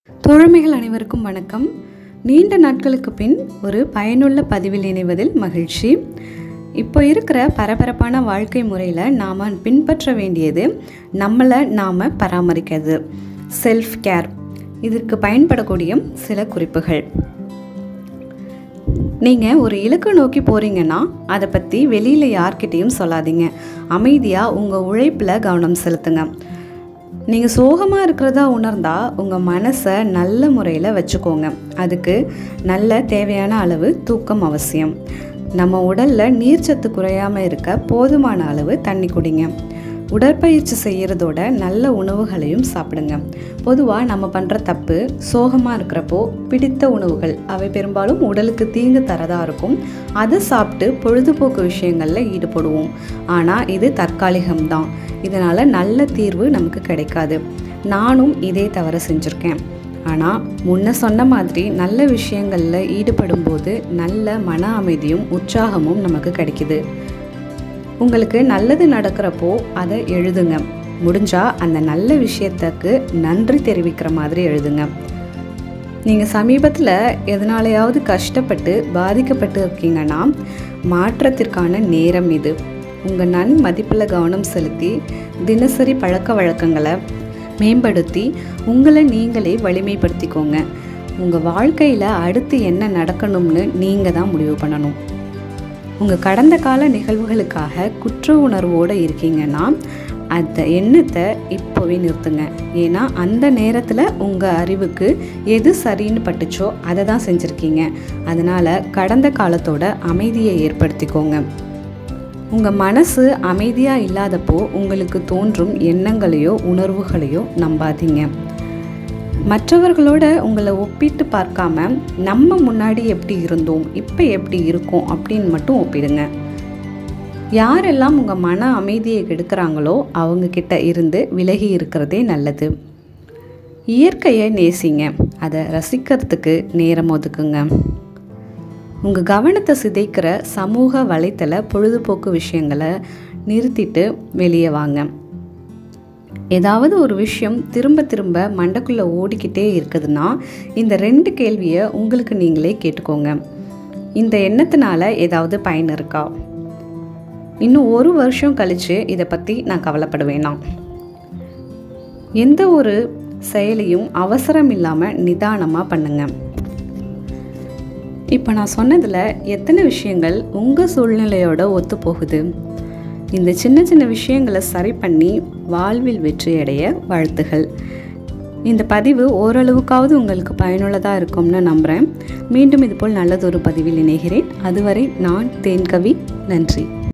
தோழமைகள் அனைவருக்கும் வணக்கம். நீண்ட நாட்களுக்கு பின் ஒரு பயனுள்ள பதிவில் இணைவதில் மகிழ்ச்சி. இப்போ இருக்கிற பரபரப்பான வாழ்க்கை முறையில் நாம் பின்பற்ற வேண்டியது நம்மளை நாம் பராமரிக்கிறது, செல்ஃப் கேர். இதற்கு பயன்படக்கூடிய சில குறிப்புகள். நீங்கள் ஒரு இலக்கு நோக்கி போகிறீங்கன்னா அதை பற்றி வெளியில் யார்கிட்டையும் சொல்லாதீங்க. அமைதியாக உங்கள் உழைப்பில் கவனம் செலுத்துங்க. நீங்கள் சோகமாக இருக்கிறதா உணர்ந்தால் உங்கள் மனசை நல்ல முறையில் வச்சுக்கோங்க. அதுக்கு நல்ல தேவையான அளவு தூக்கம் அவசியம். நம்ம உடலில் நீர்ச்சத்து குறையாமல் இருக்க போதுமான அளவு தண்ணி குடிங்க. உடற்பயிற்சி செய்கிறதோட நல்ல உணவுகளையும் சாப்பிடுங்க. பொதுவாக நம்ம பண்ணுற தப்பு, சோகமாக இருக்கிறப்போ பிடித்த உணவுகள், அவை பெரும்பாலும் உடலுக்கு தீங்கு தரதாக இருக்கும். அதை சாப்பிட்டு பொழுதுபோக்கு விஷயங்களில் ஈடுபடுவோம். ஆனால் இது தற்காலிகம்தான். இதனால் நல்ல தீர்வு நமக்கு கிடைக்காது. நானும் இதே தவறு செஞ்சுருக்கேன். ஆனால் முன்ன சொன்ன மாதிரி நல்ல விஷயங்களில் ஈடுபடும்போது நல்ல மன அமைதியும் உற்சாகமும் நமக்கு கிடைக்குது. உங்களுக்கு நல்லது நடக்கிறப்போ அதை எழுதுங்க. முடிஞ்சால் அந்த நல்ல விஷயத்துக்கு நன்றி தெரிவிக்கிற மாதிரி எழுதுங்க. நீங்கள் சமீபத்தில் எதனாலையாவது கஷ்டப்பட்டு பாதிக்கப்பட்டு இருக்கீங்கன்னா மாற்றத்திற்கான நேரம் இது. உங்கள் நன்மதிப்பில் கவனம் செலுத்தி தினசரி பழக்க வழக்கங்களை மேம்படுத்தி உங்களை நீங்களே வலிமைப்படுத்திக்கோங்க. உங்கள் வாழ்க்கையில் அடுத்து என்ன நடக்கணும்னு நீங்கள் தான் முடிவு பண்ணணும். உங்கள் கடந்த கால நிகழ்வுகளுக்காக குற்ற உணர்வோடு இருக்கீங்கன்னா அந்த எண்ணத்தை இப்போவே நிறுத்துங்க. ஏன்னா அந்த நேரத்தில் உங்கள் அறிவுக்கு எது சரின்னு பட்டுச்சோ அதை தான் செஞ்சுருக்கீங்க. அதனால் கடந்த காலத்தோட அமைதியை ஏற்படுத்திக்கோங்க. உங்கள் மனசு அமைதியாக இல்லாதப்போ உங்களுக்கு தோன்றும் எண்ணங்களையோ உணர்வுகளையோ நம்பாதீங்க. மற்றவர்களோட உங்களை ஒப்பிட்டு பார்க்காம நம்ம முன்னாடி எப்படி இருந்தோம், இப்போ எப்படி இருக்கோம் அப்படின்னு மட்டும் ஒப்பிடுங்க. யாரெல்லாம் உங்கள் மன அமைதியை கெடுக்கிறாங்களோ அவங்கக்கிட்ட இருந்து விலகி இருக்கிறதே நல்லது. இயற்கையை நேசிங்க. அதை ரசிக்கிறதுக்கு நேரம் ஒதுக்குங்க. உங்கள் கவனத்தை சிதைக்கிற சமூக வலைத்தள பொழுதுபோக்கு விஷயங்களை நிறுத்திட்டு வெளியே வாங்க. ஏதாவது ஒரு விஷயம் திரும்ப திரும்ப மண்டைக்குள்ளே ஓடிக்கிட்டே இருக்குதுன்னா இந்த 2 கேள்வியை உங்களுக்கு நீங்களே கேட்டுக்கோங்க. இந்த எண்ணத்தினால ஏதாவது பயன் இருக்கா? இன்னும் 1 வருஷம் கழித்து இதை பற்றி நான் கவலைப்படுவேனா? எந்த ஒரு செயலையும் அவசரம் இல்லாமல் நிதானமாக பண்ணுங்க. இப்போ நான் சொன்னதில் எத்தனை விஷயங்கள் உங்கள் சூழ்நிலையோட ஒத்து போகுது? இந்த சின்ன சின்ன விஷயங்களை சரி பண்ணி வாழ்வில் வெற்றி அடைய வாழ்த்துகள். இந்த பதிவு ஓரளவுக்காவது உங்களுக்கு பயனுள்ளதாக இருக்கும்னு நம்புகிறேன். மீண்டும் இதுபோல் நல்லதொரு பதிவில் இணைகிறேன். அதுவரை நான் தேன்கவி. நன்றி.